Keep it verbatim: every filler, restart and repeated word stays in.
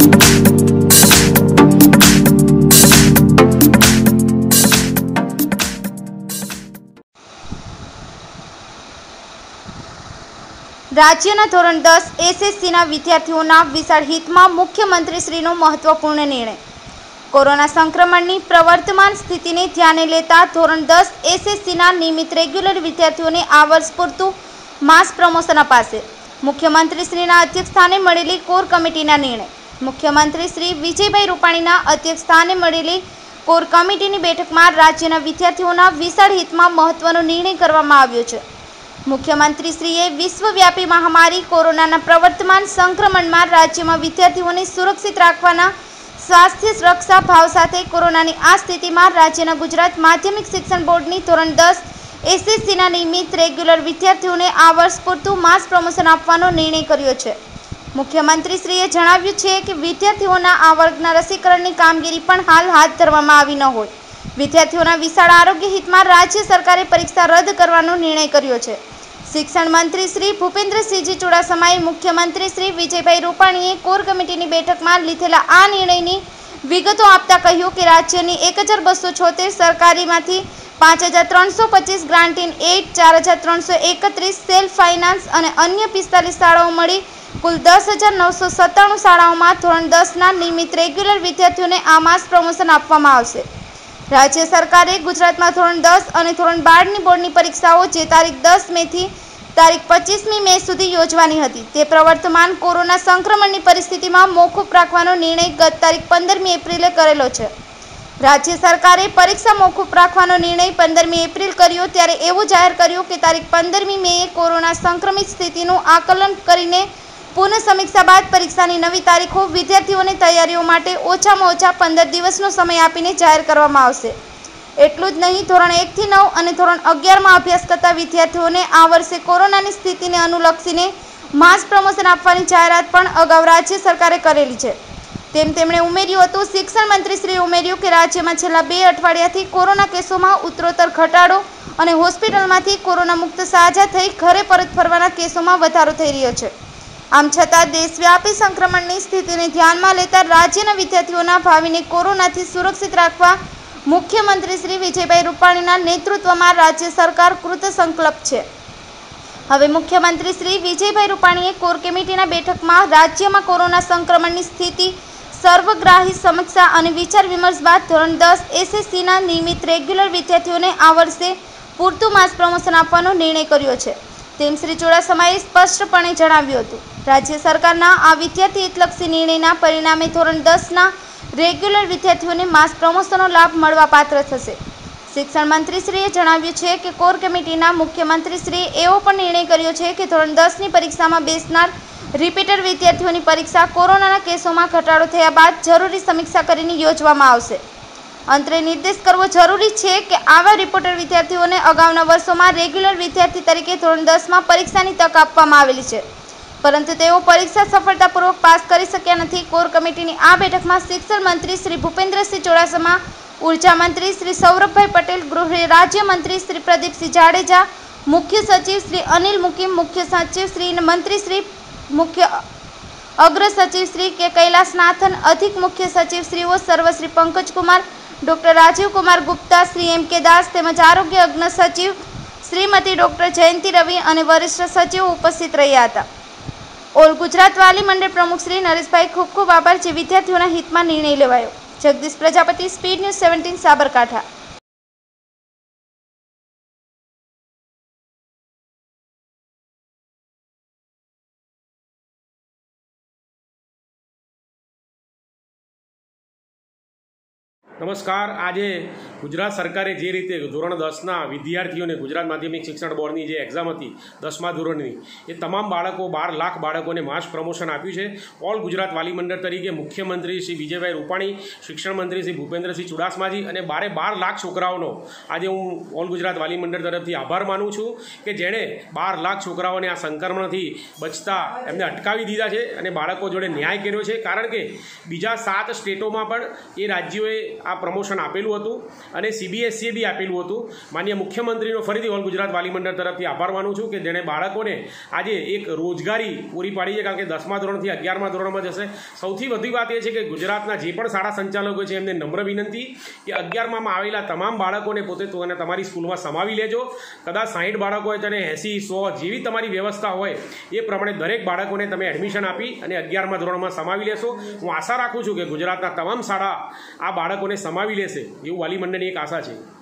રાજ્યના ધોરણ દસ એસએસસીના વિદ્યાર્થીઓના વિશાળ હિતમાં મુખ્યમંત્રીશ્રીનો મહત્વપૂર્ણ નિર્ણય। કોરોના સંક્રમણની પ્રવર્તમાન સ્થિતિને ધ્યાને લેતા ધોરણ દસ એસએસસીના નિયમિત રેગ્યુલર વિદ્યાર્થીઓને આ વર્ષ પૂરતું માસ પ્રમોશન અપાશે। મુખ્યમંત્રીશ્રીના અધ્યક્ષસ્થાને મળેલી કોર કમિટીના નિર્ણય। મુખ્યમંત્રી શ્રી વિજયભાઈ રૂપાણીના અધ્યક્ષસ્થાને મળેલી કોર કમિટીની બેઠકમાં રાજ્યના વિદ્યાર્થીઓના વિશાળ હિતમાં મહત્વનો નિર્ણય કરવામાં આવ્યો છે। મુખ્યમંત્રીશ્રીએ વિશ્વવ્યાપી મહામારી કોરોનાના પ્રવર્તમાન સંક્રમણમાં રાજ્યમાં વિદ્યાર્થીઓને સુરક્ષિત રાખવાના સ્વાસ્થ્ય રક્ષા ભાવ સાથે કોરોનાની આ સ્થિતિમાં રાજ્યના ગુજરાત માધ્યમિક શિક્ષણ બોર્ડની ધોરણ દસ એસએસસીના નિયમિત રેગ્યુલર વિદ્યાર્થીઓને આ વર્ષ પૂરતું માસ પ્રમોશન આપવાનો નિર્ણય કર્યો છે। મુખ્યમંત્રીશ્રીએ જણાવ્યું છે કે વિદ્યાર્થીઓના આ વર્ગના રસીકરણની કામગીરી પણ હાલ હાથ ધરવામાં આવી ન હોય। વિદ્યાર્થીઓના વિશાળ આરોગ્ય હિતમાં રાજ્ય સરકારે પરીક્ષા રદ કરવાનો નિર્ણય કર્યો છે। શિક્ષણ મંત્રી શ્રી ભૂપેન્દ્રસિંહજી ચુડાસમાએ મુખ્યમંત્રી શ્રી વિજયભાઈ રૂપાણીએ કોર કમિટીની બેઠકમાં લીધેલા આ નિર્ણયની વિગતો આપતા કહ્યું કે રાજ્યની એક હજાર બસો છોતેર સરકારીમાંથી પાંચ હજાર ત્રણસો પચીસ ગ્રાન્ટ ઇન એઇડ, ચાર હજાર ત્રણસો એકત્રીસ સેલ્ફ ફાઇનાન્સ અને અન્ય પિસ્તાલીસ શાળાઓ મળી કુલ દસ હજાર નવસો સત્તાણું શાળાઓમાં ધોરણ દસના નિયમિત રેગ્યુલર વિદ્યાર્થીઓને આ માસ પ્રમોશન આપવામાં આવશે। રાજ્ય સરકારે ગુજરાતમાં ધોરણ દસ અને ધોરણ બારની બોર્ડની પરીક્ષાઓ જે તારીખ દસ મેથી તારીખ પચીસમી મે સુધી યોજવાની હતી તે પ્રવર્તમાન કોરોના સંક્રમણની પરિસ્થિતિમાં મોકૂફ રાખવાનો નિર્ણય ગત તારીખ પંદરમી એપ્રિલે કરેલો છે। રાજ્ય સરકારે પરીક્ષા મોકૂફ રાખવાનો નિર્ણય પંદરમી એપ્રિલ કર્યો ત્યારે એવું જાહેર કર્યું કે તારીખ પંદરમી મેએ કોરોના સંક્રમિત સ્થિતિનું આકલન કરીને પુનઃ સમીક્ષા બાદ પરીક્ષાની નવી તારીખો વિદ્યાર્થીઓને તૈયારીઓ માટે ઓછામાં ઓછા પંદર દિવસનો સમય આપીને જાહેર કરવામાં આવશે। એટલું જ નહીં, ધોરણ એકથી નવ અને ધોરણ અગિયારમાં અભ્યાસ કરતા વિદ્યાર્થીઓને આ વર્ષે કોરોનાની સ્થિતિને અનુલક્ષીને માસ પ્રમોશન આપવાની જાહેરાત પણ અગાઉ રાજ્ય સરકારે કરેલી છે તેમ તેમણે ઉમેર્યું હતું। શિક્ષણ મંત્રીશ્રીએ ઉમેર્યું કે રાજ્યમાં છેલ્લા બે અઠવાડિયાથી કોરોના કેસોમાં ઉત્તરોત્તર ઘટાડો અને હોસ્પિટલમાંથી કોરોના મુક્ત સાજા થઈ ઘરે પરત ફરવાના કેસોમાં વધારો થઈ રહ્યો છે। આમ છતાં દેશવ્યાપી સંક્રમણની સ્થિતિને ધ્યાનમાં લેતા રાજ્યના વિદ્યાર્થીઓના ભાવિને કોરોનાથી સુરક્ષિત રાખવા મુખ્યમંત્રી શ્રી વિજયભાઈ રૂપાણીના નેતૃત્વમાં રાજ્ય સરકાર કૃત સંકલ્પ છે। હવે મુખ્યમંત્રી શ્રી વિજયભાઈ રૂપાણીએ કોર કમિટીના બેઠકમાં રાજ્યમાં કોરોના સંક્રમણની સ્થિતિ સર્વગ્રાહી સમીક્ષા અને વિચાર વિમર્શ બાદ ધોરણ દસ એસએસસીના નિયમિત રેગ્યુલર વિદ્યાર્થીઓને આ વર્ષે પૂરતું માસ પ્રમોશન આપવાનો નિર્ણય કર્યો છે તેમ શ્રી ચુડાસમાએ સ્પષ્ટપણે જણાવ્યું હતું। રાજ્ય સરકારના આ વિદ્યાર્થી હિતલક્ષી નિર્ણયના પરિણામે ધોરણ દસના રેગ્યુલર વિદ્યાર્થીઓને માસ પ્રમોશનનો લાભ મળવા પાત્ર થશે। શિક્ષણ મંત્રીશ્રીએ જણાવ્યું છે કે કોર કમિટીના મુખ્યમંત્રીશ્રીએ એવો પણ નિર્ણય કર્યો છે કે ધોરણ દસની પરીક્ષામાં બેસનાર રિપીટર વિદ્યાર્થીઓની પરીક્ષા કોરોનાના કેસોમાં ઘટાડો થયા બાદ જરૂરી સમીક્ષા કરીને યોજવામાં આવશે। અંતરે નિર્દેશ કરવો જરૂરી છે કે આવા રિપોર્ટર વિદ્યાર્થીઓને અગાઉના વર્ષોમાં રેગ્યુલર વિદ્યાર્થી તરીકે ધોરણ દસમાં પરીક્ષાની તક આપવામાં આવેલી છે પરંતુ તેઓ પરીક્ષા સફળતાપૂર્વક પાસ કરી શક્યા નથી। કોર કમિટીની આ બેઠકમાં શિક્ષણ મંત્રી શ્રી ભૂપેન્દ્રસિંહ ચુડાસમા, ઉર્જા મંત્રી શ્રી સૌરભભાઈ પટેલ, ગૃહ રાજ્ય મંત્રી શ્રી પ્રદીપસિંહ જાડેજા, મુખ્ય સચિવ શ્રી અનિલ મુકીમ, મુખ્ય સચિવ શ્રી મંત્રી શ્રી મુખ્ય અગ્ર સચિવ શ્રી કે કૈલાસનાથન, અધિક મુખ્ય સચિવ શ્રીઓ સર્વશ્રી Pankajkumar, doctor Rajivkumar Gupta, Shri M K Das તેમજ આરોગ્ય અગ્ન સચિવ શ્રીમતી ડૉક્ટર જયંતિ રવિ અને વરિષ્ઠ સચિવો ઉપસ્થિત રહ્યા હતા। ઓલ ગુજરાત વાલી મંડળ પ્રમુખ શ્રી નરેશભાઈ ખૂબ ખૂબ આભાર જે વિદ્યાર્થીઓના હિતમાં નિર્ણય લેવાયો। Jagdish Prajapati, speed news seventeen, Sabarkantha. નમસ્કાર। આજે ગુજરાત સરકારે જે રીતે ધોરણ દસના વિદ્યાર્થીઓને ગુજરાત માધ્યમિક શિક્ષણ બોર્ડની જે એક્ઝામ હતી દસમા ધોરણની એ તમામ બાળકો બાર લાખ બાળકોને માસ પ્રમોશન આપ્યું છે। ઓલ ગુજરાત વાલી મંડળ તરીકે મુખ્યમંત્રી શ્રી વિજયભાઈ રૂપાણી, શિક્ષણ મંત્રી શ્રી ભૂપેન્દ્રસિંહ ચુડાસમાજી અને બારે બાર લાખ છોકરાઓનો આજે હું ઓલ ગુજરાત વાલી મંડળ તરફથી આભાર માનું છું કે જેણે બાર લાખ છોકરાઓને આ સંક્રમણથી બચતા એમને અટકાવી દીધા છે અને બાળકો જોડે ન્યાય કર્યો છે। કારણ કે બીજા સાત સ્ટેટોમાં પણ એ રાજ્યોએ આ પ્રમોશન આપેલું હતું અને સીબીએસસીએ બી આપેલું હતું. માન્ય મુખ્યમંત્રીનો ફરીથી ઓલ ગુજરાત વાલી મંડળ તરફથી આભાર માનું છું કે જેણે બાળકોને આજે એક રોજગારી પૂરી પાડી છે, કારણ કે દસમા ધોરણથી અગિયારમા ધોરણમાં જશે. સૌથી વધુ વાત એ છે કે ગુજરાતના જે પણ શાળા સંચાલકો છે એમને નમ્ર વિનંતી કે અગિયારમાં આવેલા તમામ બાળકોને પોતે અને તમારી સ્કૂલમાં સમાવી લેજો. કદાચ સાઠ બાળકો હોય તેને એંસી સો જેવી તમારી વ્યવસ્થા હોય એ પ્રમાણે દરેક બાળકોને તમે એડમિશન આપી અને અગિયારમા ધોરણમાં સમાવી લેશો. હું આશા રાખું છું કે ગુજરાતના તમામ શાળા આ બાળકોને સમાવી લેશે એવું વાલી મંડળની એક આશા છે.